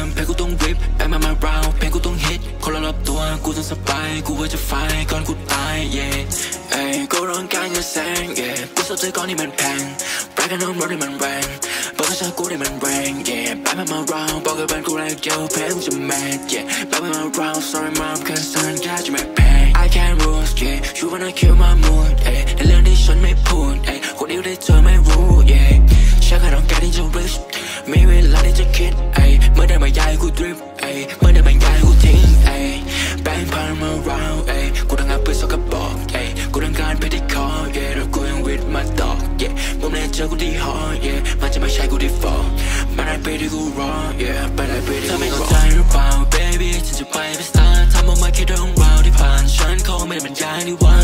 เพลงกูต้องริปแบงมาราวเพลงกูต้องฮิตคนรอบตัวกูต้องสบายกูว่าจะไฟก่อนกูตาย yeah เอ้ยกูร้องการจะแซง yeah กูสนใจก่อนที่มันแพงแบงกันน้องรถที่มันแรงบอกกับฉันกูที่มันแรง yeah แบงมาราวบอกกับแบงกูแรงเดียวเพลงกูจะแมส yeah แบงมาราว sorry mom cause I'm got you my pain I can't rules yeah you wanna kill my mood เอ้ยในเรื่องที่ฉันไม่พูดเอ้ยคนเดียวได้เธอไม่รู้ yeah ฉันแค่ต้องการที่จะ rich มีเวลาที่จะคิดเอ้ยเมื่อได้มาย้ายกูดริปเอ้ยเมื่อได้มาย้ายกูทิ้งเอ้ยแบงค์พันมาราวเอ้ยกูต้องการเพื่อสกปรกเอ้ยกูต้องการเพชรที่คอ yeah แล้วกูยังวิดมาต่อ yeah มุมแรกเจอกูที่หอ yeah มันจะไม่ใช่กูที่ฟอร์มันได้ไปที่กูรอ yeah ไปได้ไปที่กูรอเธอไม่เข้าใจหรือเปล่า baby ฉันจะไปเป็น star ทำออกมาแค่เรื่องราวที่ผ่านฉันคงไม่ได้บรรยายในวัน